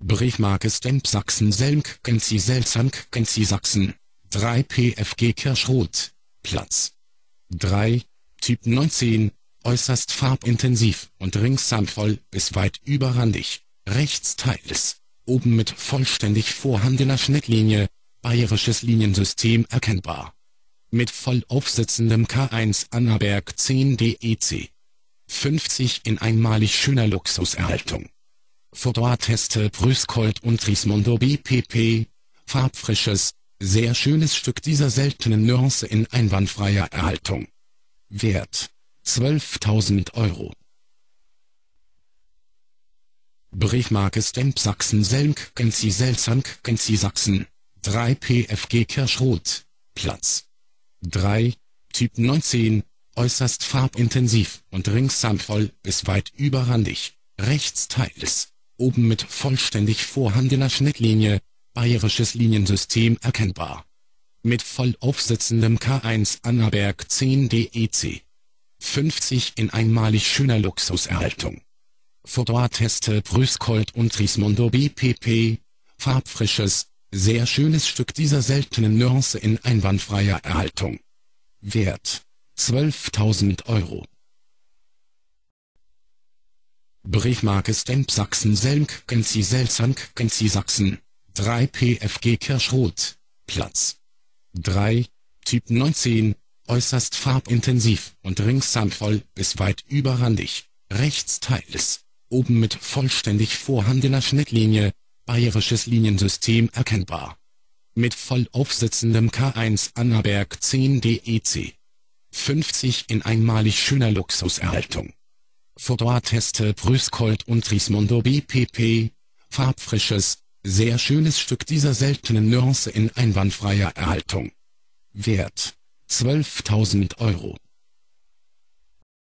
Briefmarke Stamp Sachsen Selmk Genzi Selzank Genzi Sachsen 3 PFG Kirschrot, Platz 3, Typ 19, äußerst farbintensiv und ringsum voll bis weit überrandig, rechts Teils, oben mit vollständig vorhandener Schnittlinie, bayerisches Liniensystem erkennbar. Mit voll aufsitzendem K1 Annaberg 10 DEC. 50 in einmalig schöner Luxuserhaltung. Fotoatteste Brüskold und Rismondo BPP, farbfrisches, sehr schönes Stück dieser seltenen Nuance in einwandfreier Erhaltung. Wert 12.000 €. Briefmarke Stamp Sachsen Selmk Genzi Selzank Genzi Sachsen 3 PFG Kirschrot, Platz 3, Typ 19, äußerst farbintensiv und ringsum voll bis weit überrandig, rechts Teils, oben mit vollständig vorhandener Schnittlinie, bayerisches Liniensystem erkennbar. Mit voll aufsitzendem K1 Annaberg 10 DEC. 50 in einmalig schöner Luxuserhaltung. Fotoatteste Brüskold und Rismondo BPP, farbfrisches, sehr schönes Stück dieser seltenen Nuance in einwandfreier Erhaltung. Wert 12.000 €. Briefmarke Stamp Sachsen Selmk Genzi Selzank Genzi Sachsen 3 PFG Kirschrot, Platz 3, Typ 19, äußerst farbintensiv und ringsum voll bis weit überrandig, rechts Teils, oben mit vollständig vorhandener Schnittlinie, bayerisches Liniensystem erkennbar. Mit voll aufsitzendem K1 Annaberg 10 DEC. 50 in einmalig schöner Luxuserhaltung. Fotoatteste Brüskold und Rismondo BPP, farbfrisches, sehr schönes Stück dieser seltenen Nuance in einwandfreier Erhaltung. Wert 12.000 €.